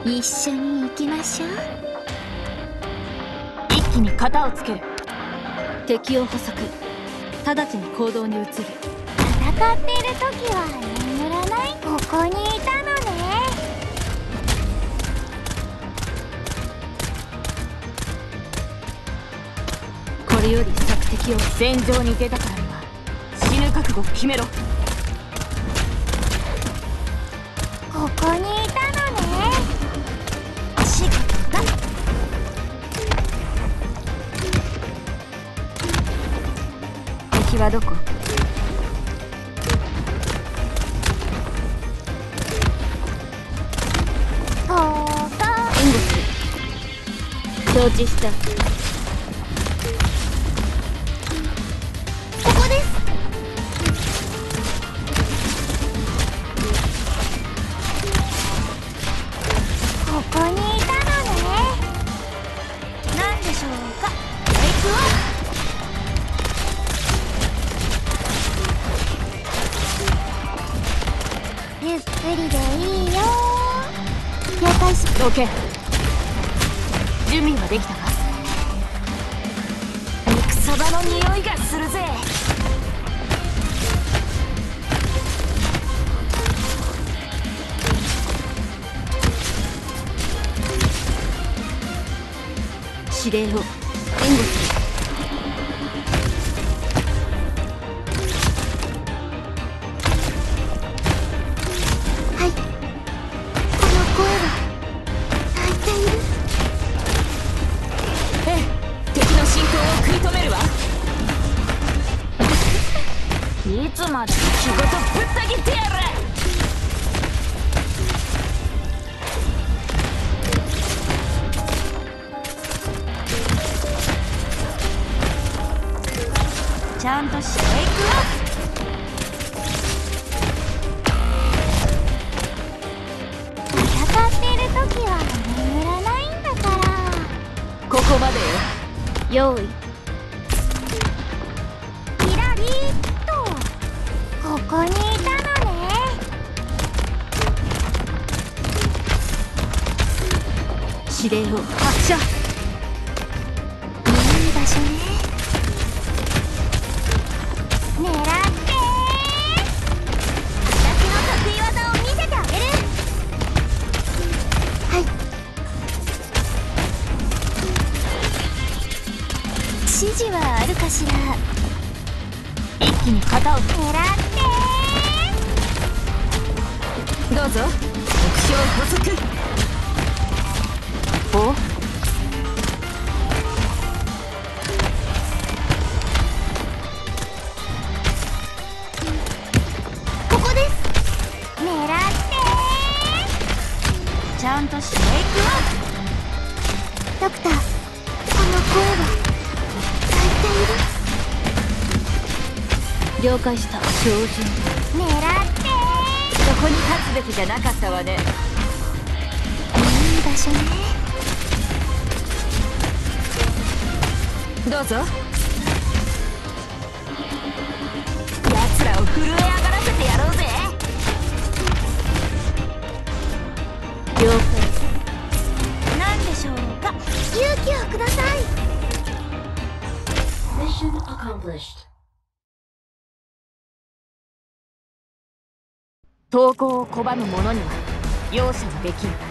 一緒に行きましょう。 一気に型をつける。 敵を捕捉。直ちに行動に移る。 戦っている時は眠らない。ここにいたのね。 これより索敵を。 戦場に出たからには死ぬ覚悟を決めろ。 ここにいたのね。 しっかり。敵はどこ？ ここ。 援護する。承知した。 ここです。ここにいたのね。何でしょうか。行くわ。ゆっくりでいいよ。了解し。 どけ。準備はできたか？肉そばの匂いがするぜ。 指令を援護する。 はい。この声は泣いている。 ええ、敵の進行を食い止めるわ。いつまで仕事ぶった切ってやる。ちゃんとしていくわ。 戦っている時は眠らないんだから。 ここまでよ。 用意。 キラリーっと。ここにいたのね。 指令を発射。 いい場所ね。狙ってー。私の得意技を見せてあげる。はい。指示はあるかしら。 一気に型を。 狙ってどうぞ。目標補足。お？ ここです。狙ってちゃんとしていくわ。 ー。ドクター、この声は泣いている。 了解した。照準。 狙ってそこに立つべきじゃなかったわね。 いい場所ね。 どうぞ。奴らを震え上がらせてやろうぜ。 了解。 何でしょうか。勇気をください。 Mission accomplished. 投降を拒む者には容赦はできん。